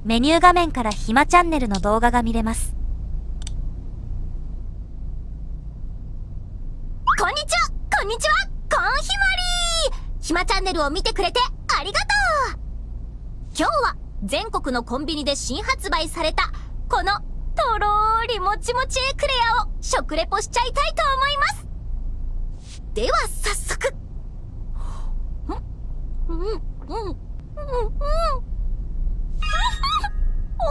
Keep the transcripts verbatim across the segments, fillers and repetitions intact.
メニュー画面からひまチャンネルの動画が見れます。 こんにちはこんにちはコーンひまりー。ひまチャンネルを見てくれてありがとう。今日は全国のコンビニで新発売されたこのとろーりもちもちエクレアを食レポしちゃいたいと思います。では早速。うんうんうんうんうん。お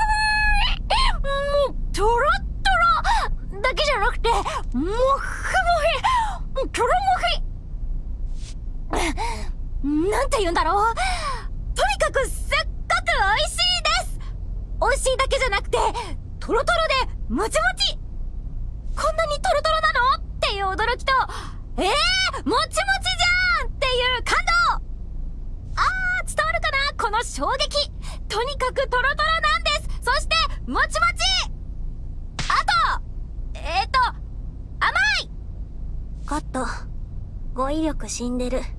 ーい、もうトロットロだけじゃなくてもっふもひトロもひなんて言うんだろう。とにかくすっごく美味しいです。美味しいだけじゃなくてトロトロでもちもち。こんなにトロトロなのっていう驚きと、えー、もちもちじゃんっていう感動。あー、伝わるかなこの衝撃。とにかくトロトロなんです。そしてもちもち。あとえーと甘い。 カット。語彙力死んでる。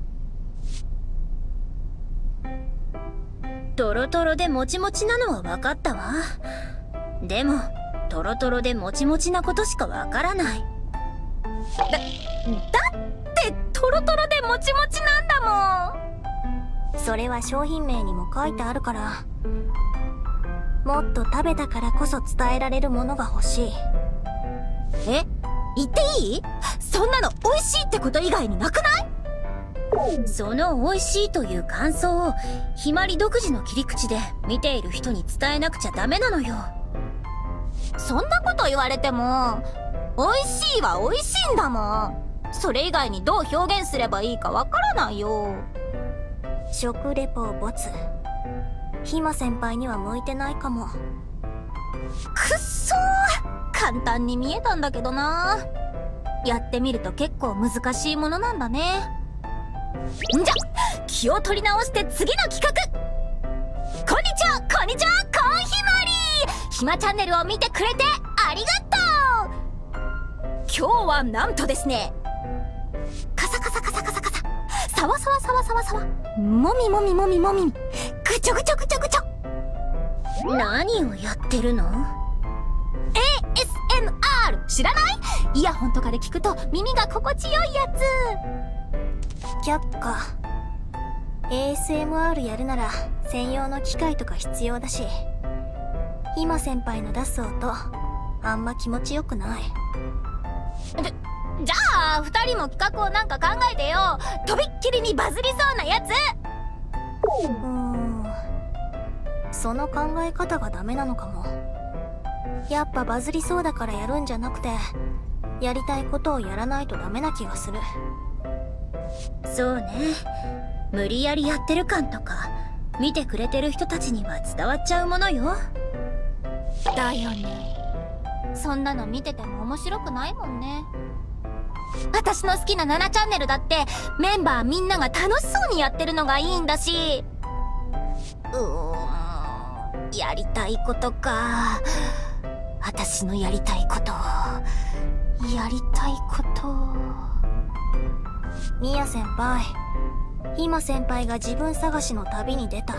トロトロでもちもちなのは分かったわ。でもトロトロでもちもちなことしか分からない。だ、 だってトロトロでもちもちなんだもん。 それは商品名にも書いてあるから。もっと食べたからこそ伝えられるものが欲しい。 え、言っていい？そんなの美味しいってこと以外になくない？ その美味しいという感想をひまり独自の切り口で見ている人に伝えなくちゃダメなのよ。 そんなこと言われても美味しいは美味しいんだもん。それ以外にどう表現すればいいかわからないよ。 食レポボツ。ひま先輩には向いてないかも。 くっそー、簡単に見えたんだけどな。やってみると結構難しいものなんだね。んじゃ気を取り直して次の企画。こんにちはこんにちはコーンひまりー。ひまチャンネルを見てくれてありがとう。今日はなんとですね、カサカサカサカサカサ、サワサワサワサワサワ、もみもみもみもみ、ぐちょぐちょぐちょぐちょ。 何をやってるの？ エーエスエムアール 知らない？イヤホンとかで聞くと耳が心地よいやつ。 却下。 エーエスエムアール やるなら専用の機械とか必要だし、ひま先輩の出す音あんま気持ちよくない。 じゃ、じゃあふたりも企画をなんか考えてよ。とびっきりにバズりそうなやつ。 うーん、その考え方がダメなのかも。やっぱバズりそうだからやるんじゃなくて、やりたいことをやらないとダメな気がする。 そうね、無理やりやってる感とか見てくれてる人たちには伝わっちゃうものよ。 だよね。そんなの見てても面白くないもんね。私の好きなななチャンネルだってメンバーみんなが楽しそうにやってるのがいいんだし。うーん、やりたいことか。私のやりたいことやりたいことみや先輩、ひま先輩が自分探しの旅に出た。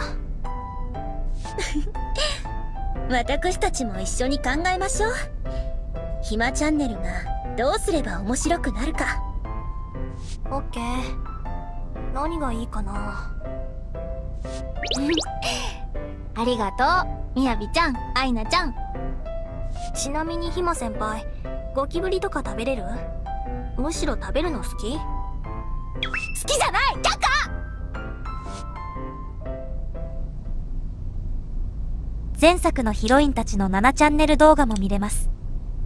私たちも一緒に考えましょう。ひまチャンネルがどうすれば面白くなるか。 オッケー。何がいいかな。 ありがとうみやびちゃん、あいなちゃん。 ちなみにひま先輩、ゴキブリとか食べれる？むしろ食べるの好き？ 好きじゃない却下。 前作のヒロインたちのななチャンネル動画も見れます。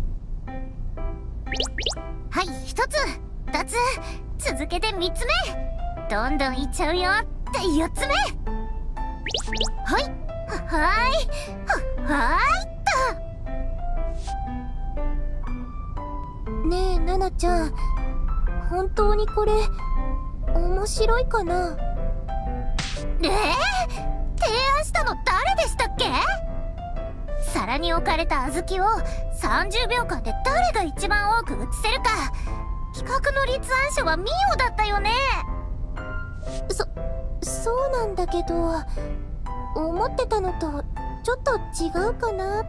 はい、一つ二つ続けて三つ目、どんどんいっちゃうよって四つ目。はいははいははーいっと。ねえナナちゃん、本当にこれ面白いかな？えー、提案したの誰でしたっけ？皿に置かれた小豆をさんじゅうびょうかんで誰が一番多く映せるか。企画の立案者はミオだったよね。そ、そうなんだけど、 思ってたのとちょっと違うかなって。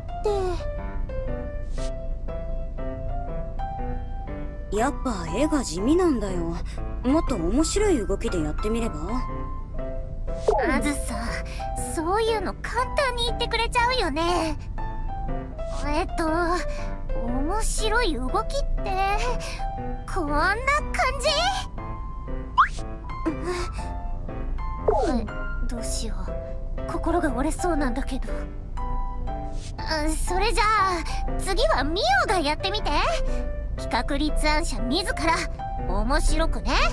やっぱ絵が地味なんだよ。もっと面白い動きでやってみれば。 あずさ、そういうの簡単に言ってくれちゃうよね。えっと面白い動きってこんな感じ？うどうしよう、心が折れそうなんだけど。あ、それじゃあ次はミオがやってみて。企画立案者自ら面白くね。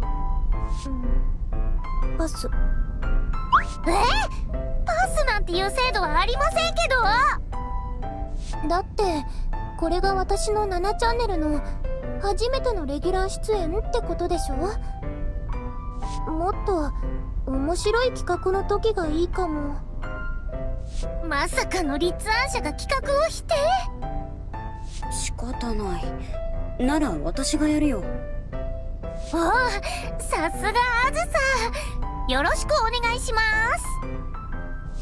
うん、パス。えパスなんていう制度はありませんけど。だってこれが私のななチャンネルの初めてのレギュラー出演ってことでしょ。もっと面白い企画の時がいいかも。まさかの立案者が企画を否定？ 仕方ない。なら私がやるよ。 おお、さすがあずさ。よろしくお願いします。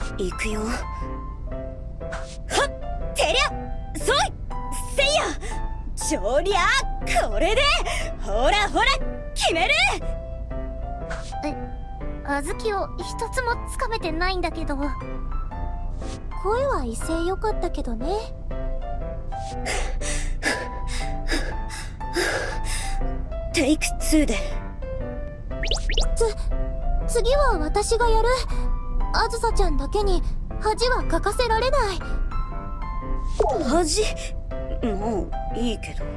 いくよ。はっ、てりゃそいせいやちょりゃこれでほらほら決める。 え、あずきを一つもつかめてないんだけど。声は威勢良かったけどね。 テイクツーで。 つ次は私がやる。あずさちゃんだけに恥はかかせられない。 恥？もういいけど。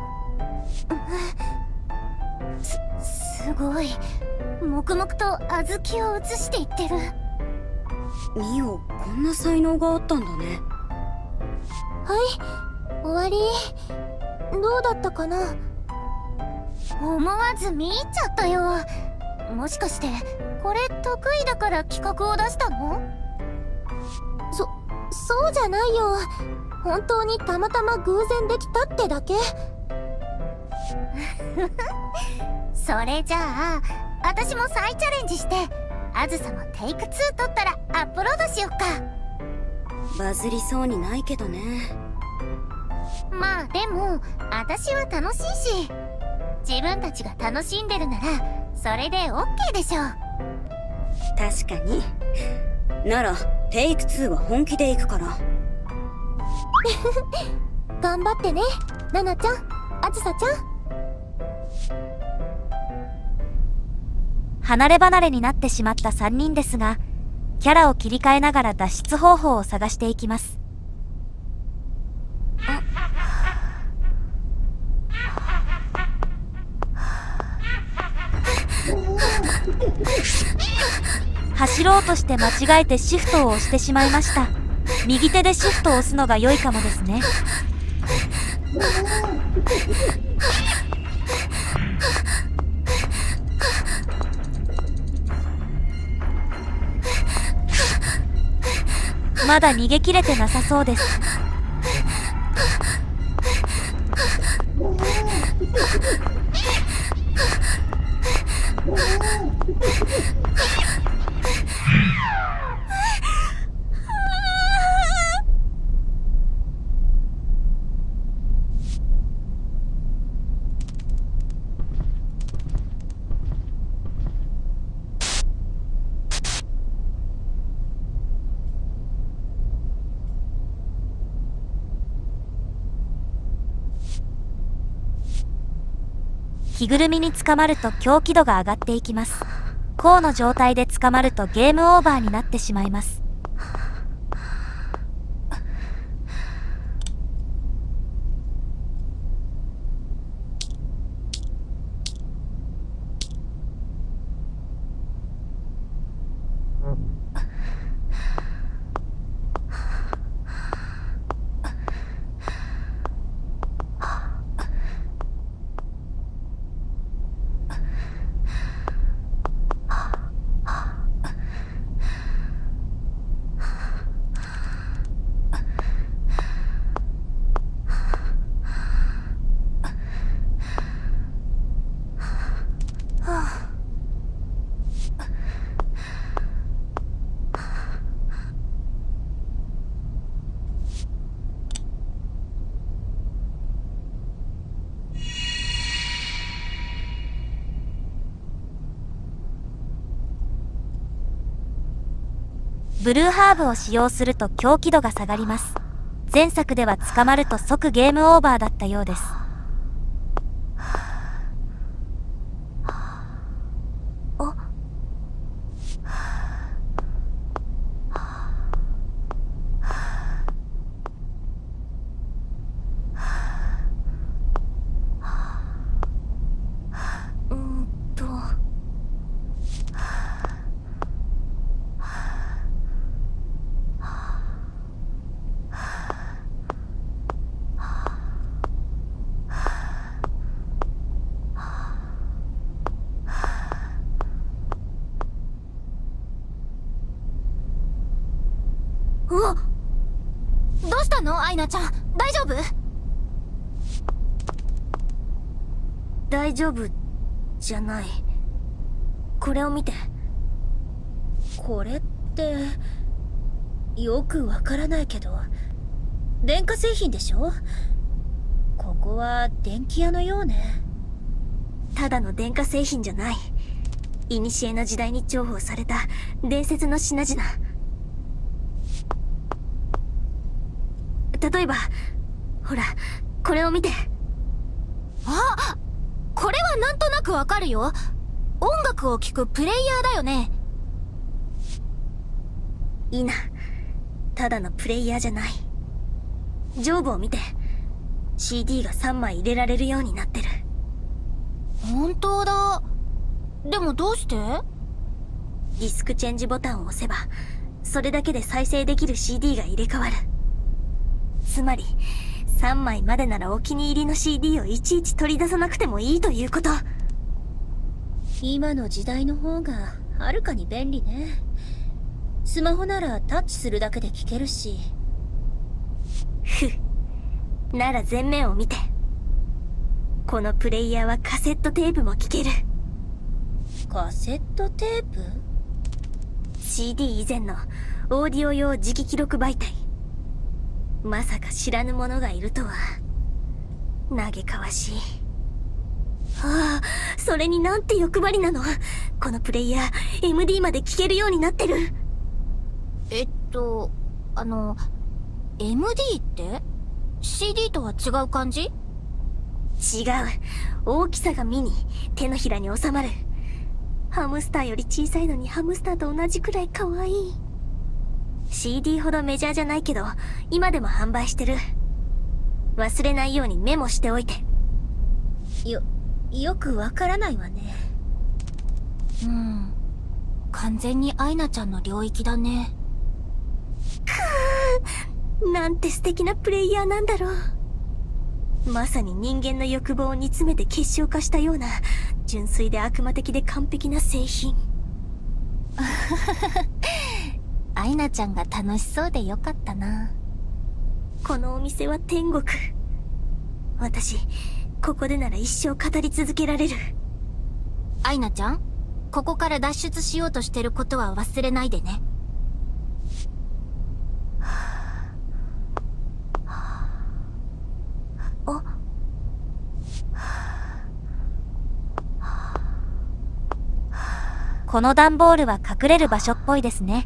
す、すごい黙々とあずきを映していってる。 ミオ、こんな才能があったんだね。 はい、終わり。どうだったかな。思わず見入っちゃったよ。もしかしてこれ得意だから企画を出したの？そ、そうじゃないよ。本当にたまたま偶然できたってだけ。それじゃあ私も再チャレンジして、あずさもテイクツー取ったらアップロードしよっか。 バズりそうにないけどね。 まあでも私は楽しいし、自分たちが楽しんでるならそれで オーケー でしょ。 確かに。ならテイクツーは本気でいくから。 頑張ってね、ナナちゃん、あずさちゃん。 離れ離れになってしまったさんにんですが、キャラを切り替えながら脱出方法を探していきます。走ろうとして間違えてシフトを押してしまいました。右手でシフトを押すのが良いかもですね。まだ逃げ切れてなさそうです。着ぐるみに捕まると狂気度が上がっていきます。こうの状態で捕まるとゲームオーバーになってしまいます。 ブルーハーブを使用すると狂気度が下がります。前作では捕まると即ゲームオーバーだったようです。 うわ、どうしたのアイナちゃん、大丈夫？ 大丈夫じゃない。これを見て。 これってよくわからないけど、電化製品でしょ？ここは電気屋のようね。 ただの電化製品じゃない。古の時代に重宝された伝説の品々。例えば、ほら、これを見て。 あ、これはなんとなくわかるよ。音楽を聴くプレイヤーだよね。 いいな。ただのプレイヤーじゃない。上部を見て。シーディー がさんまい入れられるようになってる。 本当だ。でもどうして？ ディスクチェンジボタンを押せば、それだけで再生できる シーディー が入れ替わる。つまり、さんまいまでならお気に入りの シーディー をいちいち取り出さなくてもいいということ。 今の時代の方がはるかに便利ね。スマホならタッチするだけで聴けるし。 ふ。なら前面を見て。このプレイヤーはカセットテープも聴ける。 カセットテープ？ シーディー 以前のオーディオ用磁気記録媒体。まさか知らぬ者がいるとは。嘆かわしい。ああ、それになんて欲張りなの。このプレイヤー、エムディー まで聴けるようになってる。 えっと、あの、エムディー って シーディー とは違う感じ？ 違う。大きさがミニ、手のひらに収まる。ハムスターより小さいのにハムスターと同じくらい可愛い。シーディー ほどメジャーじゃないけど、今でも販売してる。忘れないようにメモしておいて。 よ、よくわからないわね。 うん。完全にアイナちゃんの領域だね。 くー、なんて素敵なプレイヤーなんだろう。まさに人間の欲望を煮詰めて結晶化したような、純粋で悪魔的で完璧な製品。 アイナちゃんが楽しそうでよかったな。 このお店は天国。私、ここでなら一生語り続けられる。 アイナちゃん、ここから脱出しようとしてることは忘れないでね。 あ、 この段ボールは隠れる場所っぽいですね。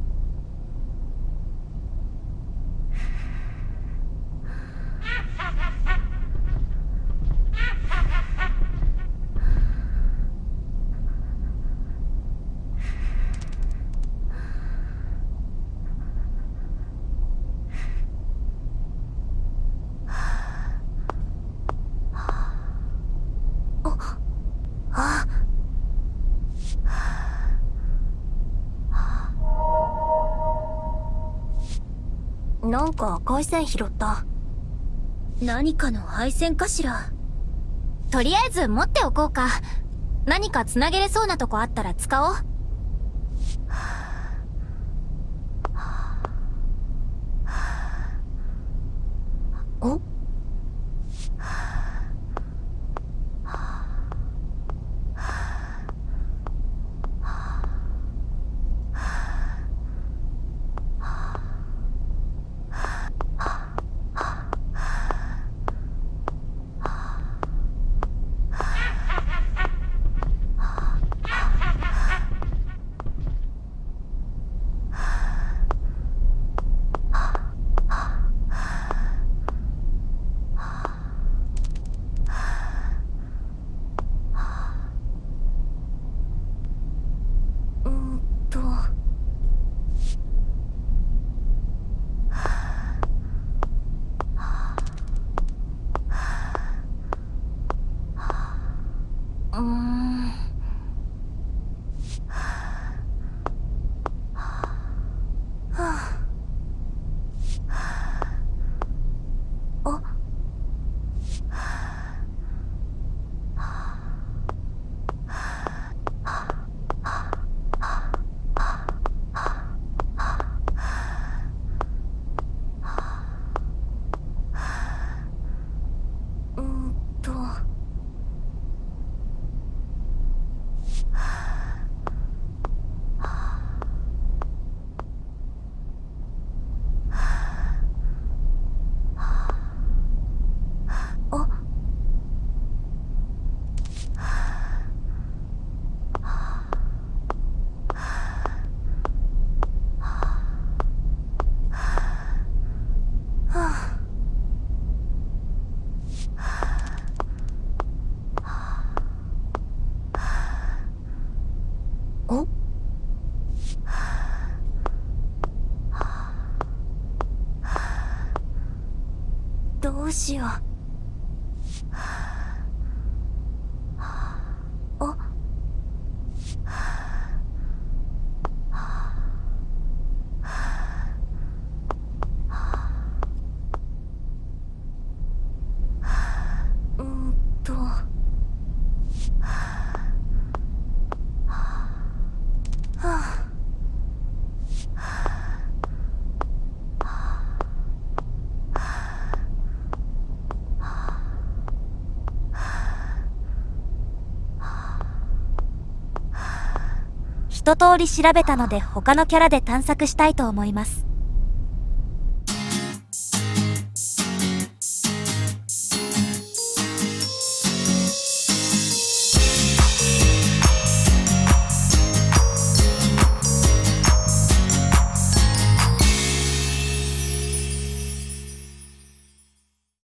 なんか赤い線拾った。 何かの配線かしら。 とりあえず持っておこうか。何か繋げれそうなとこあったら使おう。 お？ うしよう。あ、うーんとはあ。 一通り調べたので他のキャラで探索したいと思います。